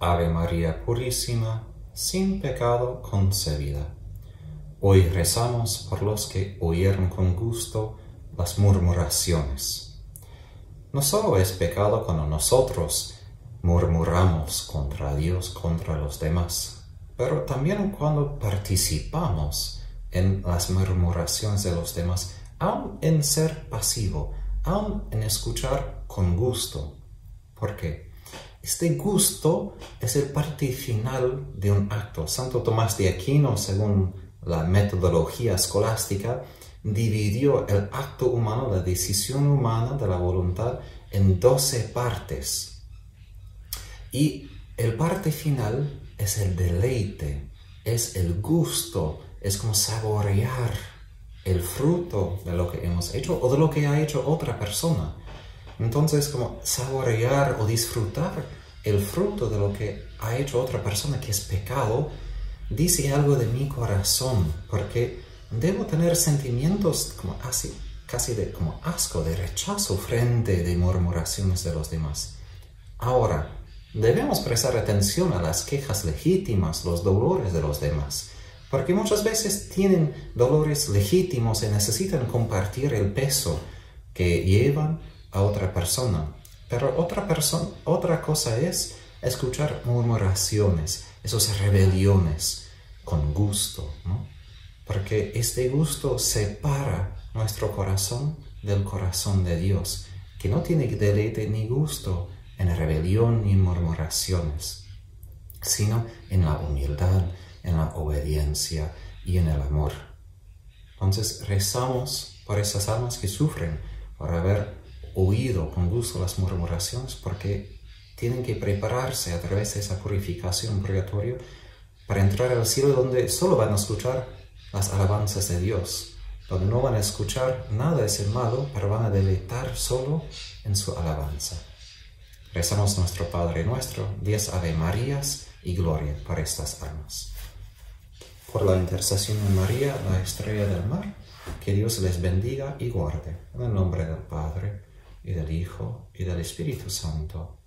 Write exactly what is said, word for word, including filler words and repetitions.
Ave María Purísima, sin pecado concebida. Hoy rezamos por los que oyeron con gusto las murmuraciones. No solo es pecado cuando nosotros murmuramos contra Dios, contra los demás, pero también cuando participamos en las murmuraciones de los demás, aun en ser pasivo, aun en escuchar con gusto. ¿Por qué? Este gusto es el parte final de un acto. Santo Tomás de Aquino, según la metodología escolástica, dividió el acto humano, la decisión humana de la voluntad, en doce partes. Y el parte final es el deleite, es el gusto, es como saborear el fruto de lo que hemos hecho o de lo que ha hecho otra persona. Entonces, como saborear o disfrutar el fruto de lo que ha hecho otra persona, que es pecado, dice algo de mi corazón, porque debo tener sentimientos como así, casi de como asco, de rechazo frente de murmuraciones de los demás. Ahora, debemos prestar atención a las quejas legítimas, los dolores de los demás, porque muchas veces tienen dolores legítimos y necesitan compartir el peso que llevan a otra persona. Pero otra persona, otra cosa es escuchar murmuraciones, esas rebeliones con gusto, ¿no? Porque este gusto separa nuestro corazón del corazón de Dios, que no tiene deleite ni gusto en rebelión ni en murmuraciones, sino en la humildad, en la obediencia y en el amor. Entonces rezamos por esas almas que sufren por haber oído con gusto las murmuraciones, porque tienen que prepararse a través de esa purificación purgatorio para entrar al cielo, donde solo van a escuchar las alabanzas de Dios, donde no van a escuchar nada de ese malo, pero van a deleitar solo en su alabanza. Rezamos nuestro Padre Nuestro, diez Ave Marías y gloria por estas almas. Por la intercesión de María, la estrella del mar, que Dios les bendiga y guarde. En el nombre del Padre, y del Hijo, y del Espíritu Santo.